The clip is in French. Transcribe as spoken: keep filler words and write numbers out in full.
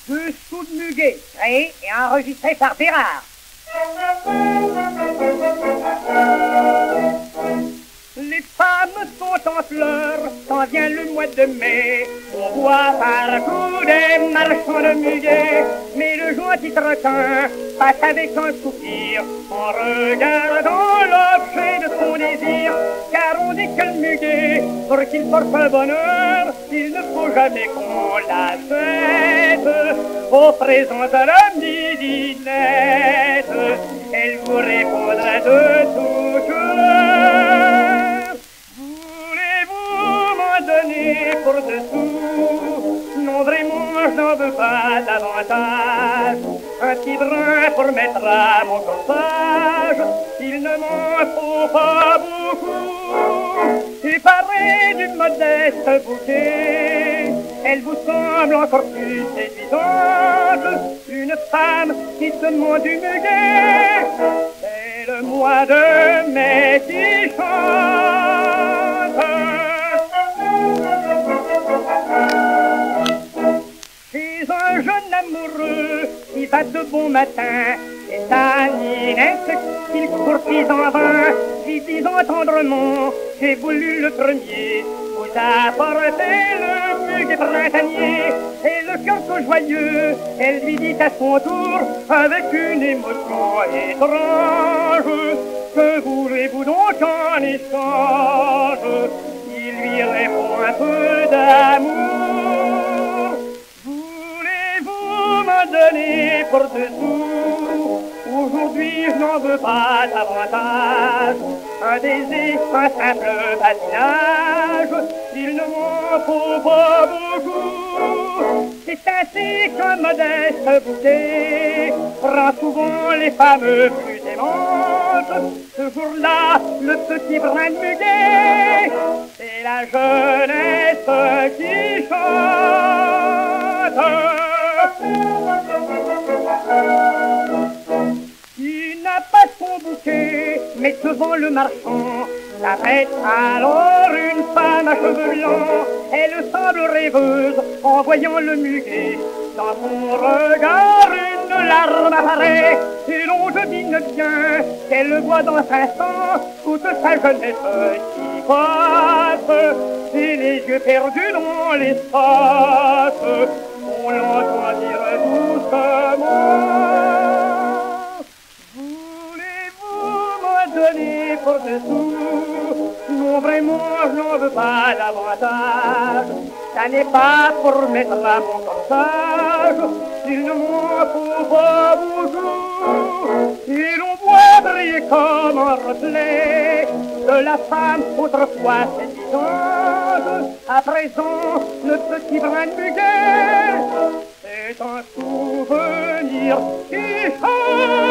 Dessous de Muguet, créé et enregistré par Bérard. Les femmes sont en fleurs, quand vient le mois de mai. On voit partout des marchands de muguet, mais le gentil requin passe avec un soupir en regardant l'objet de son désir. Car on dit que le muguet, pour qu'il porte le bonheur, il ne faut jamais qu'on l'achète. Au présent de la midinette, elle vous répondra de tout cœur. Voulez-vous m'en donner pour dessous? Non, vraiment, je n'en veux pas davantage. Un petit brin pour mettre à mon corsage, il ne m'en faut pas beaucoup. Et pareil du modeste bouquet, elle vous semble encore plus séduisante. Une femme qui se demande du muguet, c'est le mois de mai qui chante. Chez un jeune amoureux qui va de bon matin, et sa Ninette qu'il courtise en vain, lui disant tendrement, j'ai voulu le premier vous apporter le muguet printanier. Et le cœur tout joyeux, elle lui dit à son tour, avec une émotion étrange, que voulez-vous donc en échange? Il lui répond un peu d'amour. Voulez-vous m'en donner pour dessous? Aujourd'hui je n'en veux pas davantage. Un baiser, un simple badinage, il ne m'en faut pas beaucoup. C'est ainsi qu'un modeste bouquet prend souvent les femmes plus aimantes. Ce jour-là, le petit brin de muguet, c'est la jeunesse qui chante. Il n'a pas son bouquet, mais devant le marchand s'arrête alors une femme à cheveux blancs. Elle semble rêveuse en voyant le muguet. Dans son regard une larme apparaît, et l'on devine bien qu'elle voit dans un instant toute sa jeunesse qui passe. Et les yeux perdus dans l'espace, on l'entend dire doucement, donner pour dessous? Non, vraiment, je n'en veux pas davantage. Ça n'est pas pour mettre à mon corsage, il ne m'en faut pas beaucoup. Et l'on voit briller comme un reflet de la femme autrefois séduisante. À présent, le petit brin de muguet, c'est un souvenir qui chante.